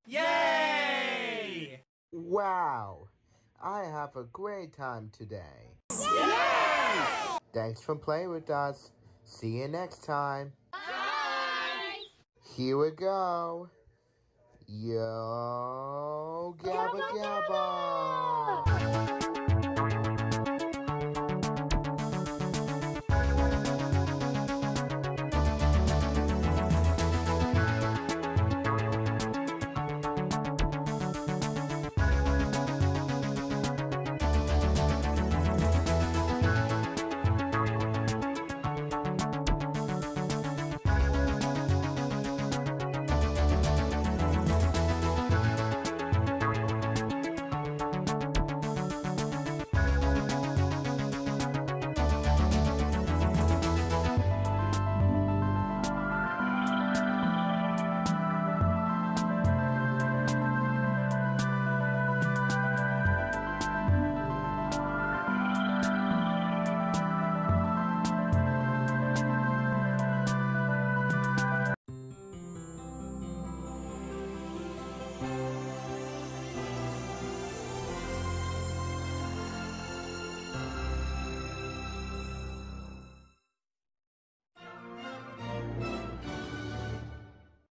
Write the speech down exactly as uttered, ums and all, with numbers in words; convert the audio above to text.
Yay! Wow, I have a great time today. Yay! Thanks for playing with us. See you next time. Bye! Here we go. Yo, Gabba Gabba!